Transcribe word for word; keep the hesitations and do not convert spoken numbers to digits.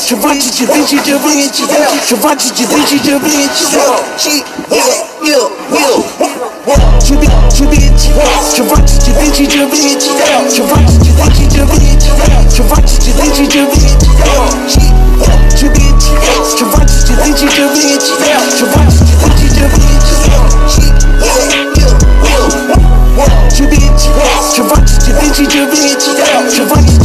Givenchy, Givenchy, Givenchy, Givenchy, Givenchy, Givenchy, yeah, yeah, yeah. Givenchy, Givenchy, Givenchy, Givenchy, Givenchy, Givenchy, Givenchy, Givenchy, Givenchy, Givenchy, Givenchy, Givenchy, Givenchy, Givenchy, Givenchy, Givenchy, Givenchy, yeah, yeah, yeah. Givenchy, Givenchy, Givenchy, Givenchy, Givenchy.